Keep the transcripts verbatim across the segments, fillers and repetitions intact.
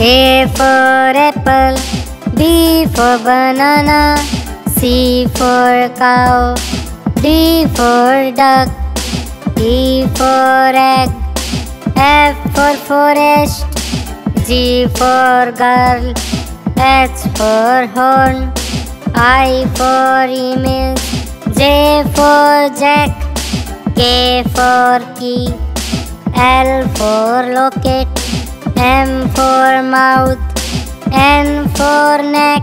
A for apple, B for banana, C for cow, D for duck, E for egg, F for forest, G for girl, H for horn, I for image, J for jack, K for key, L for locate, M for mouth, N for neck,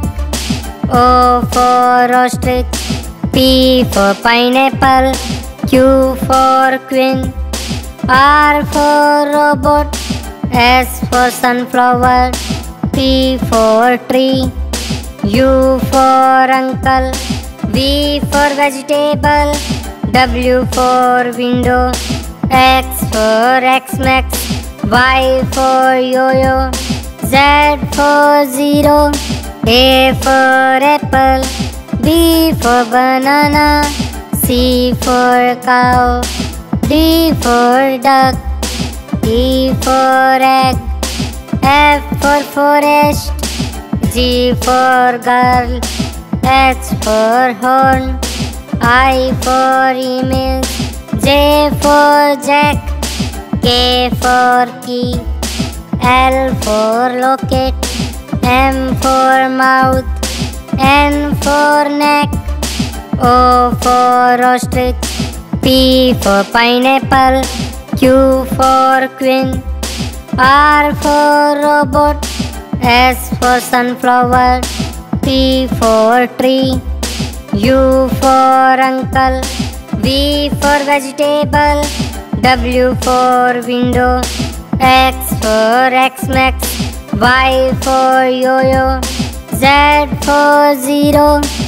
O for ostrich, P for pineapple, Q for queen, R for robot, S for sunflower, T for tree, U for uncle, V for vegetable, W for window, X for X-Max, Y for yo-yo, Z for zero, A for apple, B for banana, C for cow, D for duck, E for egg, F for forest, G for girl, H for horn, I for image, J for jack, K for key, L for locate, M for mouth, N for neck, O for ostrich, P for pineapple, Q for queen, R for robot, S for sunflower, T for tree, U for uncle, V for vegetable, W for window, X for X-Max, Y for yo-yo, Z for zero.